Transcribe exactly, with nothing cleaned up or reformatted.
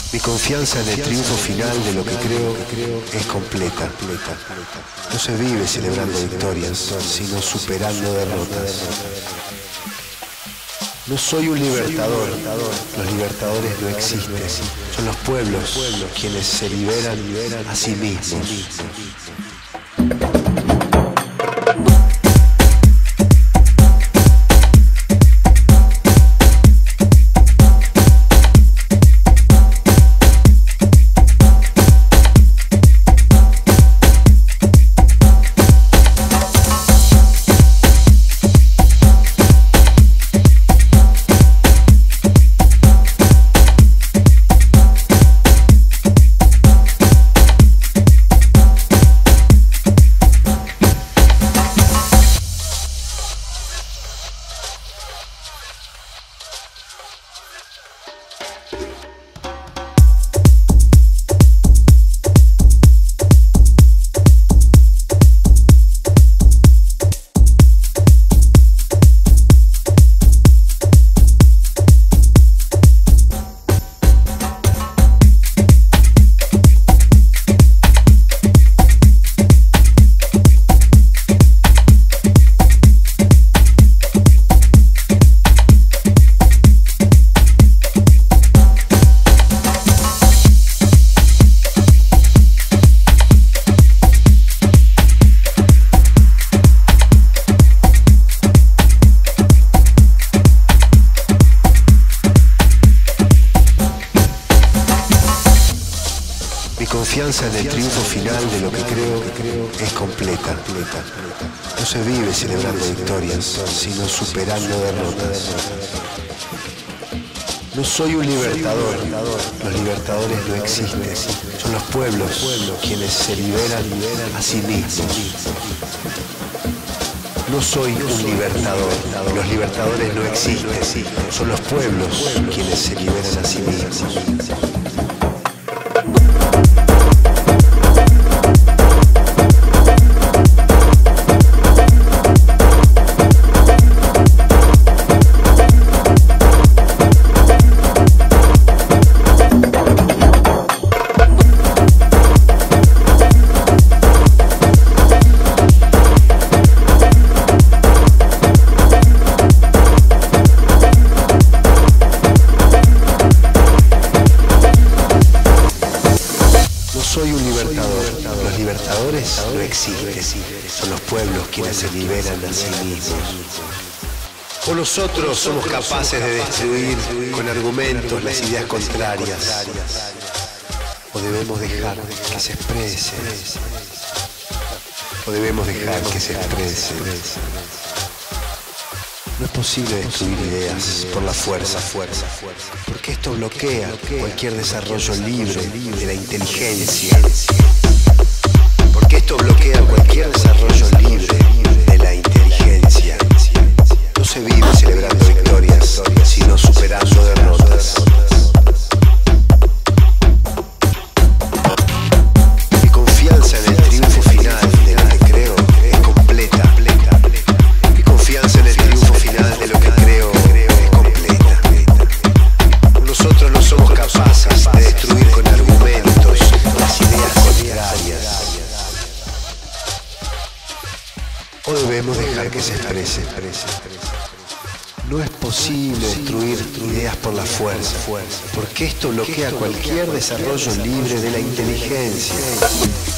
Mi confianza en el triunfo final de lo que creo es completa. No se vive celebrando victorias, sino superando derrotas. No soy un libertador, los libertadores no existen, son los pueblos quienes se liberan a sí mismos. Mi confianza en el triunfo final de lo que creo es completa. No se vive celebrando victorias, sino superando derrotas. No soy un libertador, los libertadores no existen, son los pueblos quienes se liberan a sí mismos. No soy un libertador, los libertadores no existen, son los pueblos quienes se liberan a sí mismos. Soy un libertador, los libertadores no existen, son los pueblos quienes se liberan a sí mismos. O nosotros somos capaces de destruir con argumentos las ideas contrarias, o debemos dejar que se exprese, o debemos dejar que se exprese. No es posible destruir ideas por la fuerza, porque esto bloquea cualquier desarrollo libre de la inteligencia. Porque esto bloquea cualquier desarrollo libre de la inteligencia. No se vive celebrando victorias, sino superando derrotas. Mi confianza en el triunfo final de lo que creo es completa. Mi confianza en el triunfo final de lo que creo es completa. Nosotros no somos capaces de destruir con argumentos las ideas contrarias. O debemos dejar que se exprese. No es posible destruir ideas por la fuerza, porque esto bloquea cualquier desarrollo libre de la inteligencia.